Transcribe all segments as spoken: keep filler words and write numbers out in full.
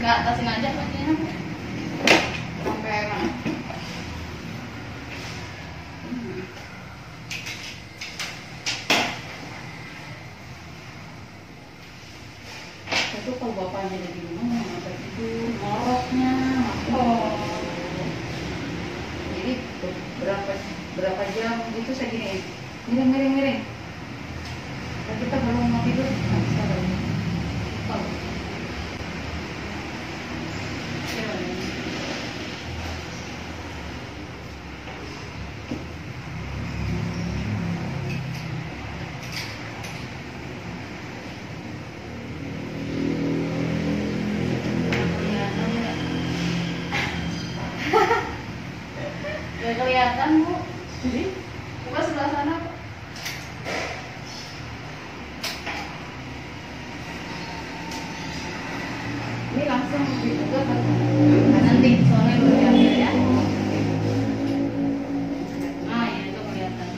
atasin aja kakinya sampai mana. Itu kalau bapaknya ada di rumah nggak tidur, moroknya makro. Jadi berapa berapa jam itu saya gini, miring miring miring. Dan kita belum mau tidur, nggak bisa lagi. Oh. Gak kelihatan Bu. Jadi buka sebelah sana. Ini langsung dibuka kan? Nanti soalnya belum diambil ya. Nah ya itu kelihatan.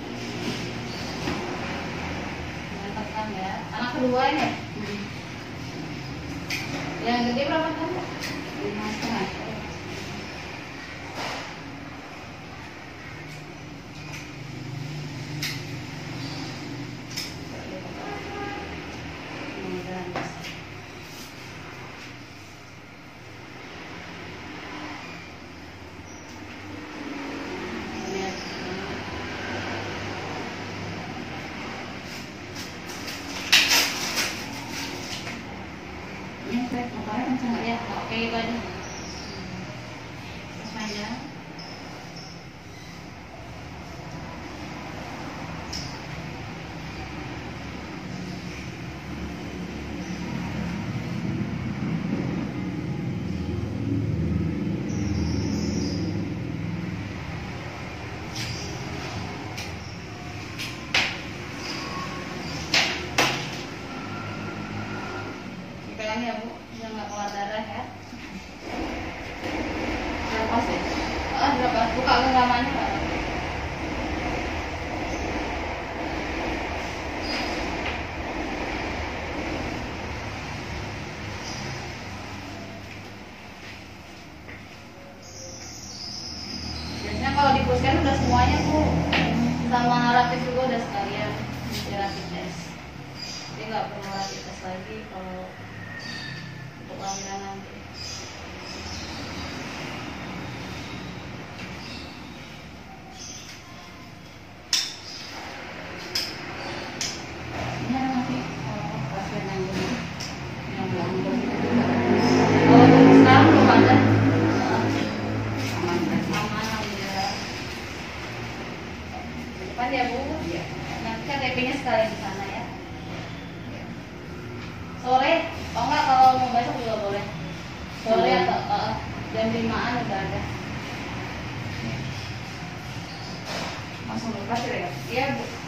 Kelihatan ya. Anak kedua ya. Yang gede berapa tahun? Lima setengah. Ini saya motornya kenceng nggak ya? Oke itu aja. Terus mainnya. Ya Bu, biar nggak keluar darah ya. Lepas ya? Ah, lepas. Buka genggamannya Pak. Biasanya kalau di puskesmas udah semuanya Bu, sama rapid juga udah sekalian di rapid test. Jadi nggak perlu rapid test lagi kalau untuk kehamilan nanti. Ini ada nanti oh, pasien yang ini yang belum belum itu juga. Kalau untuk sekarang belum ada. Aman kan? Aman alhamdulillah. Depan ya Bu. Iya. Nanti K T P-nya sekalian di sana ya. Sore, oh enggak kalau mau besok juga boleh. Sore hmm. atau uh, jam limaan udah ada. Langsung lepas ya? Iya Bu.